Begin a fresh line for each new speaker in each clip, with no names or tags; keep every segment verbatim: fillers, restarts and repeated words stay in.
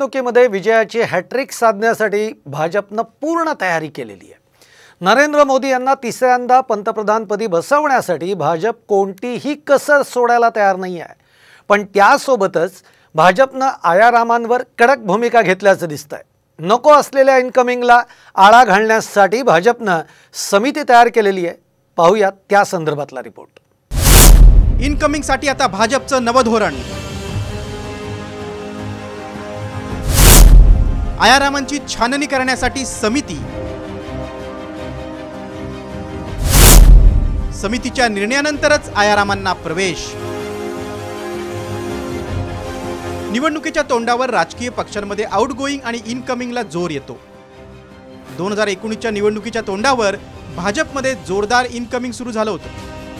निवडणुकीमध्ये विजयाची हॅट्रिक साधण्यासाठी भाजपनं पूर्ण तयारी केलेली आहे। नरेंद्र मोदी यांना तिसऱ्यांदा पंतप्रधानपदी बसवण्यासाठी भाजप कोणतीही कसर सोडायला तयार नाही आहे। पण त्यासोबतच भाजपनं आयारामांवर कडक भूमिका घेतल्याचं दिसतंय। नको असलेल्या इनकमिंगला आळा घालण्यासाठी भाजपनं समिती तयार केलेली आहे। पाहूया त्या संदर्भातला रिपोर्ट।
इनकमिंगसाठी आता भाजपचं नवं धोरण। आयारामांची छाननी करण्यासाठी समिती। समितीच्या निर्णयानंतरच आयारामांना प्रवेश। निवडणुकीच्या तोंडावर राजकीय पक्षांमध्ये आउटगोइंग आणि इनकमिंगला जोर येतो। दोन हजार एकोणीसच्या निवडणुकीच्या तोंडावर भाजपमध्ये जोरदार इनकमिंग सुरू झालं होतं।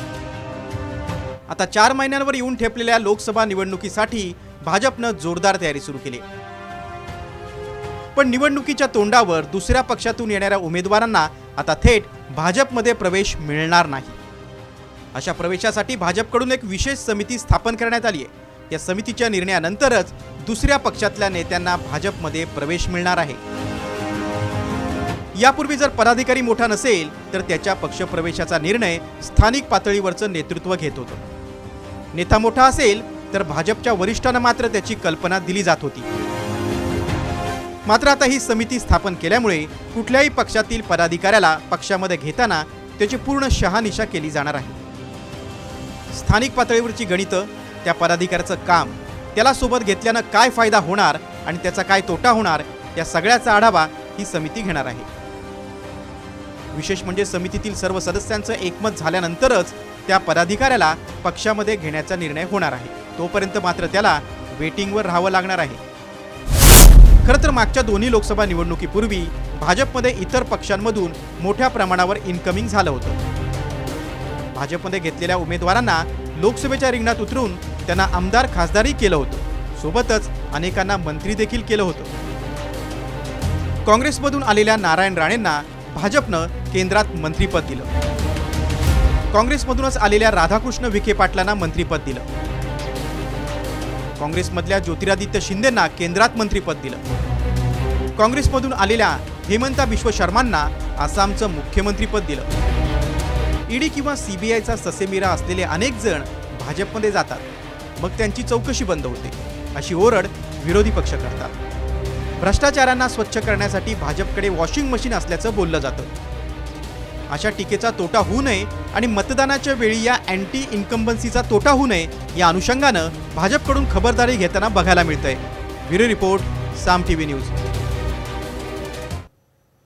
आता चार महिन्यांवर येऊन ठेपलेल्या लोकसभा निवडणुकीसाठी भाजपनं जोरदार तयारी सुरू केली। पण निवडणुकीच्या तोंडावर दुसऱ्या पक्षातून येणाऱ्या उमेदवारांना आता थेट भाजपमध्ये प्रवेश मिळणार नाही। अशा प्रवेशासाठी भाजपकडून एक विशेष समिती स्थापन करण्यात आली आहे। या समितीच्या निर्णयानंतरच दुसऱ्या पक्षातल्या नेत्यांना भाजपमध्ये प्रवेश मिळणार आहे। यापूर्वी जर पदाधिकारी मोठा नसेल तर त्याच्या पक्षप्रवेशाचा निर्णय स्थानिक पातळीवरचं नेतृत्व घेत होतं। नेता मोठा असेल तर भाजपच्या वरिष्ठांना मात्र त्याची कल्पना दिली जात होती। मात्र आता ही समिती स्थापन केल्यामुळे कुठल्याही पक्षातील पदाधिकाऱ्याला पक्षामध्ये घेताना त्याची पूर्ण शहानिशा केली जाणार आहे। स्थानिक पातळीवरची गणितं, त्या पदाधिकाऱ्याचं काम, त्याला सोबत घेतल्यानं काय फायदा होणार आणि त्याचा काय तोटा होणार या सगळ्याचा आढावा ही समिती घेणार आहे। विशेष म्हणजे समितीतील सर्व सदस्यांचं एकमत झाल्यानंतरच त्या पदाधिकाऱ्याला पक्षामध्ये घेण्याचा निर्णय होणार आहे। तोपर्यंत मात्र त्याला वेटिंगवर राहावं लागणार आहे। खरं तर मागच्या दोन्ही लोकसभा निवडणुकीपूर्वी भाजपमध्ये इतर पक्षांमधून मोठ्या प्रमाणावर इनकमिंग झालं होतं। भाजपमध्ये घेतलेल्या उमेदवारांना लोकसभेच्या रिंगणात उतरून त्यांना आमदार खासदारही केलं होतं। सोबतच अनेकांना मंत्री देखील केलं होतं। काँग्रेसमधून आलेल्या नारायण राणेंना भाजपनं केंद्रात मंत्रीपद दिलं। काँग्रेसमधूनच आलेल्या राधाकृष्ण विखे पाटलांना मंत्रीपद दिलं। काँग्रेसमधल्या ज्योतिरादित्य शिंदेंना केंद्रात मंत्रीपद दिलं। काँग्रेसमधून आलेल्या हेमंता बिश्व शर्मांना आसामचं मुख्यमंत्रीपद दिलं। ईडी किंवा सीबीआयचा ससेमिरा असलेले अनेक जण भाजपमध्ये जातात, मग त्यांची चौकशी बंद होते अशी ओरड विरोधी पक्ष करतात। भ्रष्टाचारांना स्वच्छ करण्यासाठी भाजपकडे वॉशिंग मशीन असल्याचं बोललं जातं। अशा टीकेचा तोटा होऊ नये आणि मतदानाच्या वेळी या अँटी इन्कम्बन्सीचा तोटा होऊ नये या अनुषंगानं भाजपकडून खबरदारी घेताना बघायला मिळतंय। Bureau report, Saam TV news.